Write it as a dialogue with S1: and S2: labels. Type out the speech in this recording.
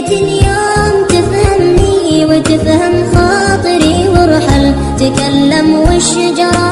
S1: ريت اليوم تفهمني وتفهم خاطري وارحل تكلم والشجرة